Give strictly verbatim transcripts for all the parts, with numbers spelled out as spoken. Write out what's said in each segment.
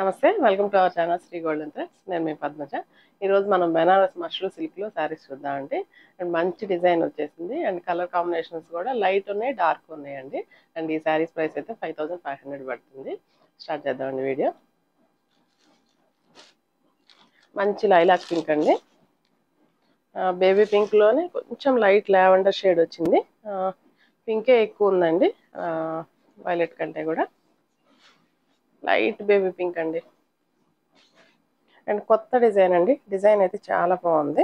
నమస్తే, welcome to our channel Sri golden threads. నేను మీ పద్మజ. ఈరోజు మనం బెనారస్ మష్రూ సిల్క్లో శారీస్ చూద్దామండి. అండ్ మంచి డిజైన్ వచ్చేసింది అండ్ కలర్ కాంబినేషన్స్ కూడా లైట్ ఉన్నాయి, డార్క్ ఉన్నాయండి. అండ్ ఈ శారీస్ ప్రైస్ అయితే ఫైవ్ థౌసండ్ ఫైవ్ హండ్రెడ్ పడుతుంది. స్టార్ట్ చేద్దామండి వీడియో. మంచి లైలాక్ పింక్ అండి, బేబీ పింక్లోనే కొంచెం లైట్ లావెండర్ షేడ్ వచ్చింది. పింకే ఎక్కువ ఉందండి వైలెట్ కంటే కూడా. లైట్ బేబీ పింక్ అండి అండ్ కొత్త డిజైన్ అండి. డిజైన్ అయితే చాలా బాగుంది.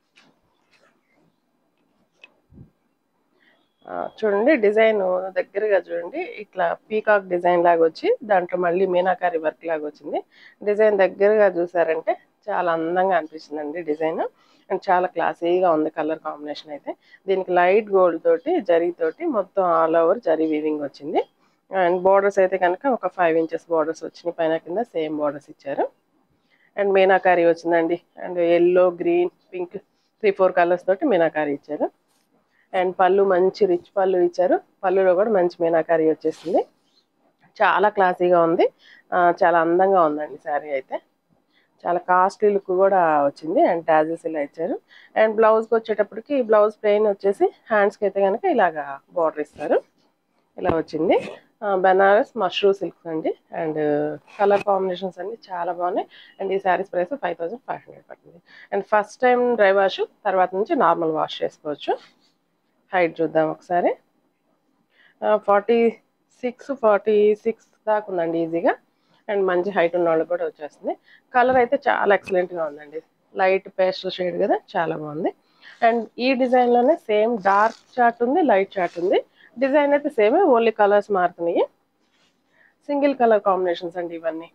చూడండి డిజైన్ దగ్గరగా చూడండి, ఇట్లా పీకాక్ డిజైన్ లాగా వచ్చి దాంట్లో మళ్ళీ మీనాకారి వర్క్ లాగా వచ్చింది. డిజైన్ దగ్గరగా చూసారంటే చాలా అందంగా అనిపిస్తుందండి డిజైన్. అండ్ చాలా క్లాసీగా ఉంది కలర్ కాంబినేషన్ అయితే. దీనికి లైట్ గోల్డ్ తోటి జరీ తోటి మొత్తం ఆల్ ఓవర్ జరీ వీవింగ్ వచ్చింది. అండ్ బోర్డర్స్ అయితే కనుక ఒక ఫైవ్ ఇంచెస్ బోర్డర్స్ వచ్చినాయి, పైన కింద సేమ్ బోర్డర్స్ ఇచ్చారు. అండ్ మీనాకారి వచ్చిందండి. And yellow, green, pink three four colours తోటి మీనాకారి ఇచ్చారు. అండ్ పళ్ళు మంచి రిచ్ పళ్ళు ఇచ్చారు. పళ్ళులో కూడా మంచి మీనాకారి వచ్చేసింది. చాలా క్లాసీగా ఉంది, చాలా అందంగా ఉందండి శారీ అయితే. చాలా కాస్ట్లీ లుక్ కూడా వచ్చింది. అండ్ టాజిల్స్ ఇలా ఇచ్చారు. అండ్ బ్లౌజ్కి వచ్చేటప్పటికి బ్లౌజ్ ప్లెయిన్ వచ్చేసి హ్యాండ్స్కి అయితే కనుక ఇలాగా బార్డర్ ఇస్తారు. ఇలా వచ్చింది. బెనారస్ మష్రూ సిల్క్స్ అండి. అండ్ కలర్ కాంబినేషన్స్ అన్ని చాలా బాగున్నాయి. అండ్ ఈ sarees price five thousand five hundred పడుతుంది. And first time dry wash, తర్వాత నుంచి నార్మల్ వాష్ చేసుకోవచ్చు. హైట్ చూద్దాం ఒకసారి. ఫార్టీ సిక్స్ ఫార్టీ సిక్స్ దాకా ఉందండి ఈజీగా. అండ్ మంచి హైట్ ఉన్న వాళ్ళకి కూడా వచ్చేస్తుంది. కలర్ అయితే చాలా ఎక్సలెంట్గా ఉందండి. లైట్ పేస్టల్ షేడ్ కదా, చాలా బాగుంది. అండ్ ఈ డిజైన్లోనే సేమ్ డార్క్ చార్ట్ ఉంది, లైట్ చార్ట్ ఉంది. డిజైన్ అయితే సేమే, ఓన్లీ కలర్స్ మారుతున్నాయి. సింగిల్ కలర్ కాంబినేషన్స్ అండి ఇవన్నీ.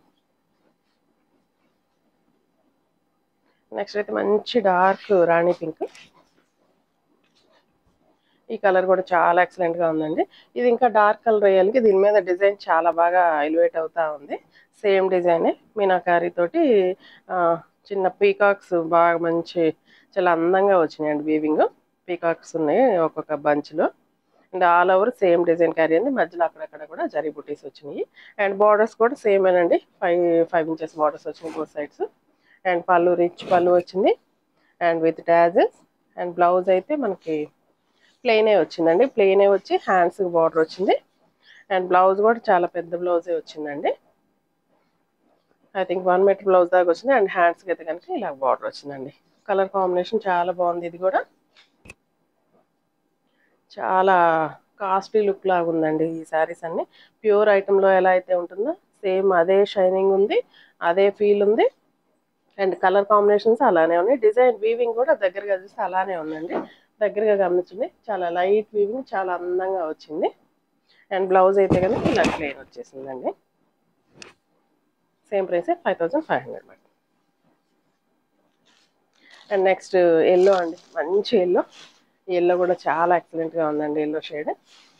నెక్స్ట్ అయితే మంచి డార్క్ రాణి పింక్. ఈ కలర్ కూడా చాలా ఎక్సలెంట్గా ఉందండి. ఇది ఇంకా డార్క్ కలర్ వేయాలి. దీని మీద డిజైన్ చాలా బాగా ఎలివేట్ అవుతా ఉంది. సేమ్ డిజైనే మీనాకారి తోటి చిన్న పీకాక్స్ బాగా మంచి చాలా అందంగా వచ్చినాయండి. వీవింగ్ పీకాక్స్ ఉన్నాయి ఒక్కొక్క బంచ్లో. And all over same design carry అయింది. మధ్యలో అక్కడక్కడ కూడా జరీ బుటీస్ వచ్చినాయి. అండ్ బార్డర్స్ కూడా సేమ్ ఏనండి, ఫైవ్ ఫైవ్ ఇంచెస్ బార్డర్స్ వచ్చినాయి బోత్ సైడ్స్. అండ్ పళ్ళు రిచ్ పళ్ళు వచ్చింది and with tassels. And blouse అయితే మనకి ప్లెయినే వచ్చిందండి. ప్లెయినే వచ్చి హ్యాండ్స్కి బార్డర్ వచ్చింది. అండ్ బ్లౌజ్ కూడా చాలా పెద్ద బ్లౌజే వచ్చిందండి. I think one metre blouse దాకా వచ్చింది. అండ్ హ్యాండ్స్కి అయితే కనుక ఇలా బార్డర్ వచ్చిందండి. కలర్ కాంబినేషన్ చాలా బాగుంది. ఇది కూడా చాలా కాస్ట్లీ లుక్ లాగా ఉందండి ఈ శారీస్ అన్ని. ప్యూర్ ఐటెంలో ఎలా అయితే ఉంటుందో సేమ్ అదే షైనింగ్ ఉంది, అదే ఫీల్ ఉంది. అండ్ కలర్ కాంబినేషన్స్ అలానే ఉన్నాయి. డిజైన్ వీవింగ్ కూడా దగ్గరగా చూస్తే అలానే ఉందండి. దగ్గరగా గమనించింది, చాలా లైట్ వీవింగ్, చాలా అందంగా వచ్చింది. అండ్ బ్లౌజ్ అయితే కనుక ఇలా ప్లెయిన్ వచ్చేసిందండి. Same price five thousand five hundred పడుతుంది. అండ్ నెక్స్ట్ ఎల్లో అండి, మంచి ఎల్లో. ఎల్లో కూడా చాలా ఎక్సలెంట్గా ఉందండి. Yellow shade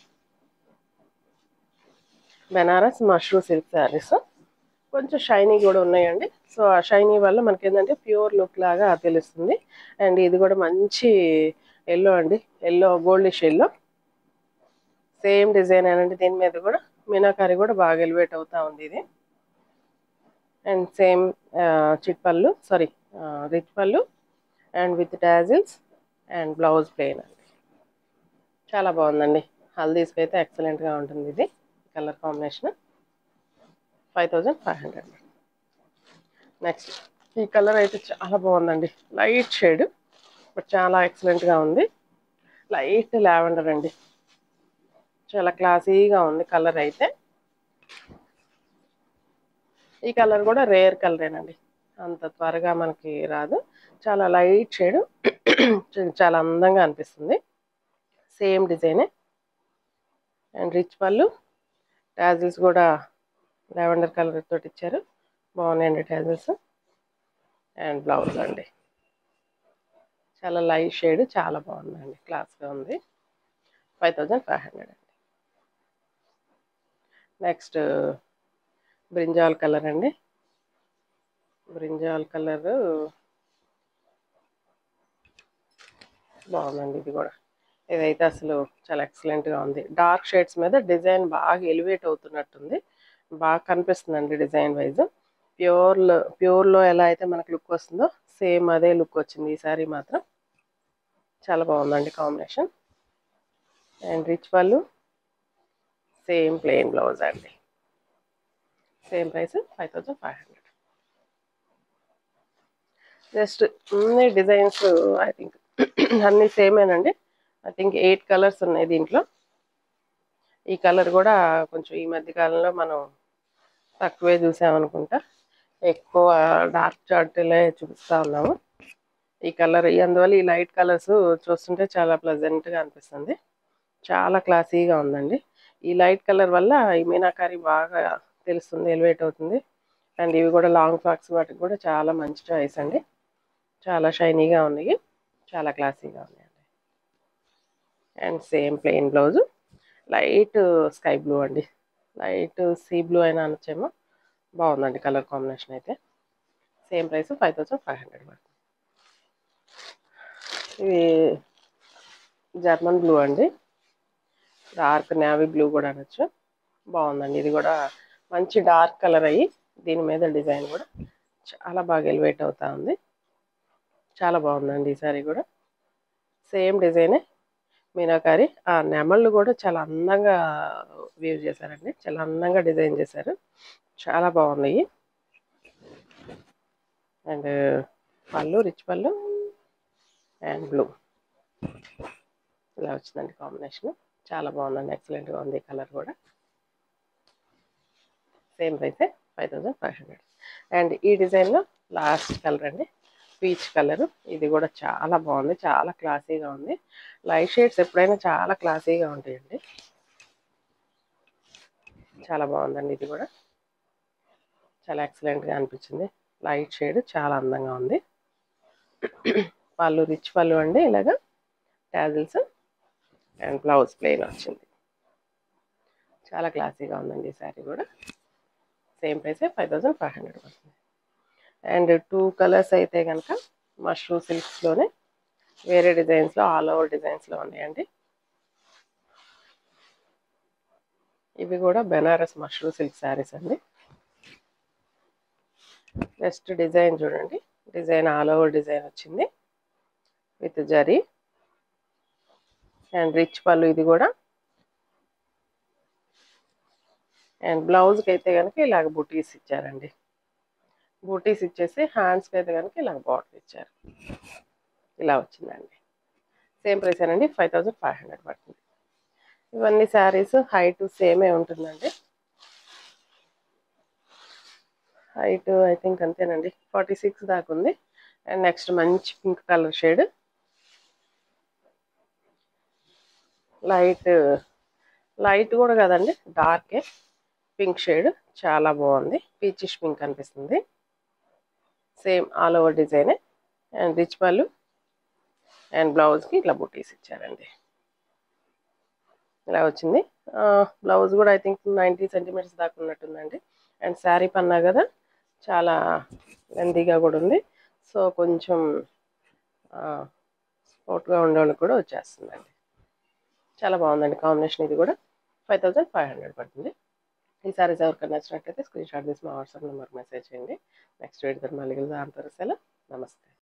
Banaras mashru silk sarees. కొంచెం షైనీ కూడా ఉన్నాయండి. సో ఆ షైనీ వల్ల మనకి ఏంటంటే ప్యూర్ లుక్ లాగా తెలుస్తుంది. అండ్ ఇది కూడా మంచి ఎల్లో అండి, yellow goldish yellow. Same design అండి. దీని మీద కూడా మీనాకారి కూడా బాగా ఎలివేట్ అవుతా ఉంది ఇది. అండ్ సేమ్ చిట్ పళ్ళు, సారీ రిచ్ పళ్ళు and with tassels. And blouse plain అండి. చాలా బాగుందండి. హల్దీస్కి అయితే ఎక్సలెంట్గా ఉంటుంది ఇది colour combination. Five thousand five hundred. Next ఈ కలర్ అయితే చాలా బాగుందండి. లైట్ షేడ్ బట్ చాలా ఎక్సలెంట్గా ఉంది. లైట్ లావెండర్ అండి, చాలా క్లాసీగా ఉంది కలర్ అయితే. ఈ కలర్ కూడా రేర్ కలరేనండి, అంత త్వరగా మనకి రాదు. చాలా లైట్ షేడ్, చాలా అందంగా అనిపిస్తుంది. సేమ్ డిజైనే. అండ్ రిచ్ పళ్ళు, టాజిల్స్ కూడా లావెండర్ కలర్ తోటి ఇచ్చారు, బాగున్నాయండి టాజిల్స్. అండ్ బ్లౌజ్ అండి చాలా లైట్ షేడ్, చాలా బాగుందండి, క్లాస్గా ఉంది. ఫైవ్ థౌజండ్ ఫైవ్ హండ్రెడ్ అండి. నెక్స్ట్ బ్రింజాల్ కలర్ అండి. బ్రింజాల్ కలర్ బాగుందండి. ఇది కూడా ఇదైతే అసలు చాలా ఎక్సలెంట్గా ఉంది. డార్క్ షేడ్స్ మీద డిజైన్ బాగా ఎలివేట్ అవుతున్నట్టుంది, బాగా కనిపిస్తుందండి డిజైన్ వైజ్. ప్యూర్లో ప్యూర్లో ఎలా అయితే మనకు లుక్ వస్తుందో సేమ్ అదే లుక్ వచ్చింది ఈ సారీ మాత్రం. చాలా బాగుందండి కాంబినేషన్. అండ్ రిచ్ పళ్ళు, సేమ్ ప్లెయిన్ బ్లౌజ్ అండి. Same price five thousand five hundred. Just అన్ని డిజైన్స్ ఐ థింక్ అన్నీ సేమేనండి. ఐ థింక్ ఎయిట్ కలర్స్ ఉన్నాయి దీంట్లో. ఈ కలర్ కూడా కొంచెం ఈ మధ్య కాలంలో మనం తక్కువే చూసామనుకుంటా, ఎక్కువ డార్క్ చార్ట్లే చూపిస్తూ ఉన్నాము. ఈ కలర్ అందువల్ల ఈ లైట్ కలర్స్ చూస్తుంటే చాలా ప్లెజెంట్గా అనిపిస్తుంది. చాలా క్లాసీగా ఉందండి. ఈ లైట్ కలర్ వల్ల ఈ మీనాకారి బాగా తెలుస్తుంది, ఎలివేట్ అవుతుంది. అండ్ ఇవి కూడా లాంగ్ ఫ్రాక్స్ వాటికి కూడా చాలా మంచి చాయిస్ అండి. చాలా షైనీగా ఉన్నాయి, చాలా క్లాసీగా ఉన్నాయండి. And same plain blouse, light sky blue అండి, లైట్ సీ బ్లూ అయినా అనొచ్చేమో. బాగుందండి కలర్ కాంబినేషన్ అయితే. Same price five thousand five hundred పడుతుంది. ఇవి జర్మన్ బ్లూ అండి, డార్క్ నేవీ బ్లూ కూడా అనొచ్చు. బాగుందండి ఇది కూడా, మంచి డార్క్ కలర్ అయ్యి దీని మీద డిజైన్ కూడా చాలా బాగా ఎలివేట్ అవుతా ఉంది. చాలా బాగుందండి ఈ సారీ కూడా. సేమ్ డిజైనే మీనాకారి. ఆ నెమళ్ళు కూడా చాలా అందంగా వీవ్ చేశారండి, చాలా అందంగా డిజైన్ చేశారు, చాలా బాగున్నాయి. అండ్ పళ్ళు రిచ్ పళ్ళు అండ్ బ్లూ ఇలా వచ్చిందండి కాంబినేషన్. చాలా బాగుందండి, ఎక్సలెంట్గా ఉంది ఈ కలర్ కూడా. సేమ్ ప్రైసే five thousand five hundred. And ఈ డిజైన్లో లాస్ట్ కలర్ అండి, పీచ్ కలర్. ఇది కూడా చాలా బాగుంది, చాలా క్లాసీగా ఉంది. లైట్ షేడ్స్ ఎప్పుడైనా చాలా క్లాసీగా ఉంటాయండి. చాలా బాగుందండి ఇది కూడా, చాలా ఎక్సలెంట్గా అనిపించింది. లైట్ షేడ్ చాలా అందంగా ఉంది. పళ్ళు రిచ్ పళ్ళు అండి, ఇలాగా టాజిల్స్. అండ్ బ్లౌజ్ ప్లెయిన్ వచ్చింది. చాలా క్లాసీగా ఉందండి ఈ శారీ కూడా. సేమ్ ప్రైసే ఫైవ్ థౌజండ్ ఫైవ్ హండ్రెడ్ పడుతుంది. అండ్ టూ కలర్స్ అయితే కనుక మష్రూమ్ సిల్క్స్లోనే వేరే డిజైన్స్లో, ఆల్ ఓవర్ డిజైన్స్లో ఉన్నాయండి. ఇవి కూడా బెనారస్ మష్రూమ్ సిల్క్ శారీస్ అండి. నెక్స్ట్ డిజైన్ చూడండి, డిజైన్ ఆల్ ఓవర్ డిజైన్ వచ్చింది విత్ జరీ. అండ్ రిచ్ పళ్ళు ఇది కూడా. అండ్ బ్లౌజ్కి అయితే కనుక ఇలాగ బుటీస్ ఇచ్చారండి. బూటీస్ ఇచ్చేసి హ్యాండ్స్కి అయితే కనుక ఇలాగ బాటిల్ ఇచ్చారు. ఇలా వచ్చిందండి. సేమ్ ప్రైస్ అండి, ఫైవ్ థౌజండ్ ఫైవ్ హండ్రెడ్ పడుతుంది. ఇవన్నీ శారీస్ హైట్ సేమే ఉంటుందండి. హైట్ ఐ థింక్ అంతేనండి, ఫార్టీ సిక్స్ దాకా ఉంది. అండ్ నెక్స్ట్ మంచి pink colour shade, light light కూడా కదండి, డార్కే పింక్ షేడ్. చాలా బాగుంది, పీచిష్ పింక్ అనిపిస్తుంది. సేమ్ ఆల్ ఓవర్ డిజైనే. అండ్ రిచ్ పళ్ళు అండ్ బ్లౌజ్కి ఇట్లా బుటీస్ ఇచ్చారండి. ఇలా వచ్చింది. బ్లౌజ్ కూడా ఐ థింక్ నైంటీ సెంటీమీటర్స్ దాకా ఉన్నట్టుందండి. అండ్ శారీ పన్నా కదా చాలా లెందీగా కూడా ఉంది. సో కొంచెం స్పోర్ట్గా ఉండేవాళ్ళకి కూడా వచ్చేస్తుందండి. చాలా బాగుందండి కాంబినేషన్. ఇది కూడా ఫైవ్ థౌజండ్ ఫైవ్ హండ్రెడ్ పడుతుంది. ఈ సారీస్ ఎవరికైనా నచ్చినట్లయితే స్క్రీన్ షాట్ తీసి మా వాట్సాప్ నెంబర్కి మెసేజ్ చేయండి. నెక్స్ట్ వీడియోతో మళ్ళీ కలుద్దాం. అంతవరకు సెలవు, నమస్తే.